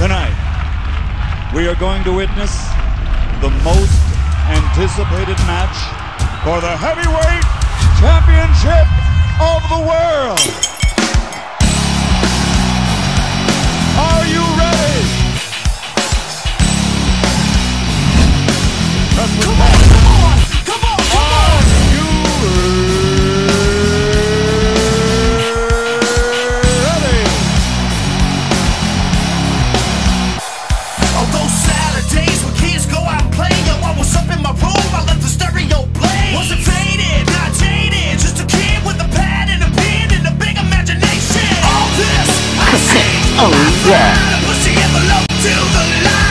Tonight, we are going to witness the most anticipated match for the heavyweight championship of the world. Are you ready? Come on, come on, come on, come on. Are you ready? On those Saturdays when kids go out and play, yo, I was up in my room, I let the stereo play. Wasn't faded, not jaded, just a kid with a pad and a pen and a big imagination. All this I see, Oh yeah. push the envelope to the line.